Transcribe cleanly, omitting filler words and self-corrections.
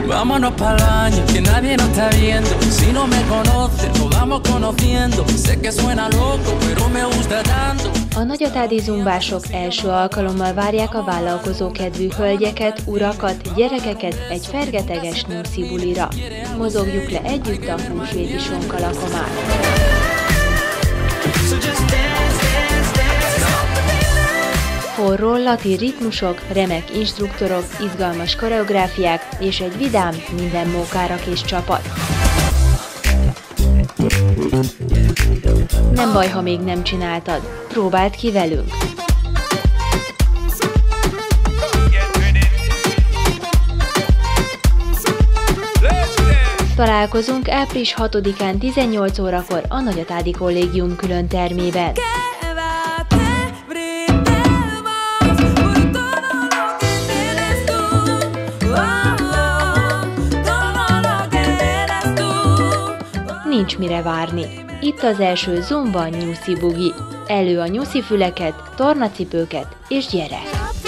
Vámonos pa'l baño, que nadie nos está viendo. Si no me conoce, nos vamos conociendo. Sé que suena loco, pero me gusta tanto. A nagyatádi zumbások első alkalommal várják a vállalkozókedvű hölgyeket, urakat, gyerekeket egy fergeteges nyuszi bulira. Mozogjuk le együtt a húsvéti sonkalakomán. Forró latin ritmusok, remek instruktorok, izgalmas koreográfiák és egy vidám, minden mókára kis csapat. Nem baj, ha még nem csináltad. Próbáld ki velünk! Találkozunk április 6-án 18 órakor a Nagyatádi Kollégium külön termében. Nincs mire várni. Itt az első Zumba Nyuszi Bugi. Elő a nyuszi füleket, tornacipőket és gyere!